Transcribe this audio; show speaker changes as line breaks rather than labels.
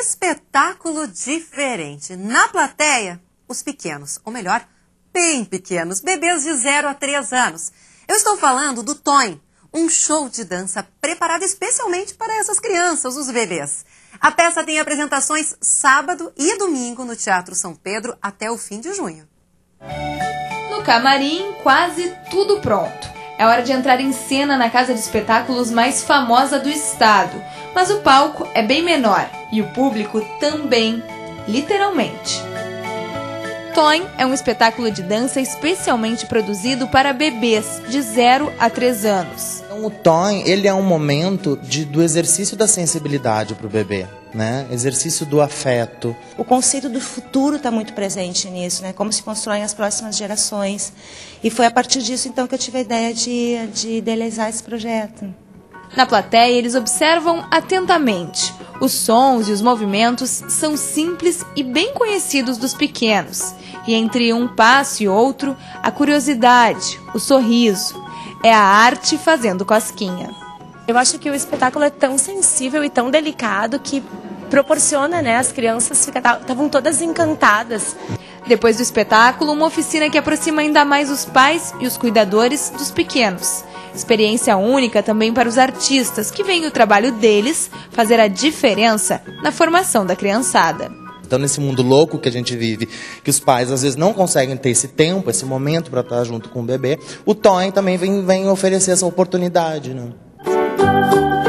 espetáculo diferente. Na plateia, os pequenos, ou melhor, bem pequenos, bebês de 0 a 3 anos. Eu estou falando do Toim, um show de dança preparado especialmente para essas crianças, os bebês. A peça tem apresentações sábado e domingo no Teatro São Pedro até o fim de junho.
No camarim, quase tudo pronto. É hora de entrar em cena na casa de espetáculos mais famosa do estado. Mas o palco é bem menor e o público também, literalmente. Toim é um espetáculo de dança especialmente produzido para bebês de 0 a 3 anos.
O Toim, ele é um momento do exercício da sensibilidade para o bebê, né? Exercício do afeto.
O conceito do futuro está muito presente nisso, né? Como se constroem as próximas gerações. E foi a partir disso, então, que eu tive a ideia de idealizar esse projeto.
Na plateia, eles observam atentamente. Os sons e os movimentos são simples e bem conhecidos dos pequenos. E entre um passo e outro, a curiosidade, o sorriso. É a arte fazendo cosquinha.
Eu acho que o espetáculo é tão sensível e tão delicado que proporciona, né? As crianças estavam todas encantadas.
Depois do espetáculo, uma oficina que aproxima ainda mais os pais e os cuidadores dos pequenos. Experiência única também para os artistas, que veem o trabalho deles fazer a diferença na formação da criançada.
Então, nesse mundo louco que a gente vive, que os pais às vezes não conseguem ter esse tempo, esse momento para estar junto com o bebê, o Toim também vem oferecer essa oportunidade, né?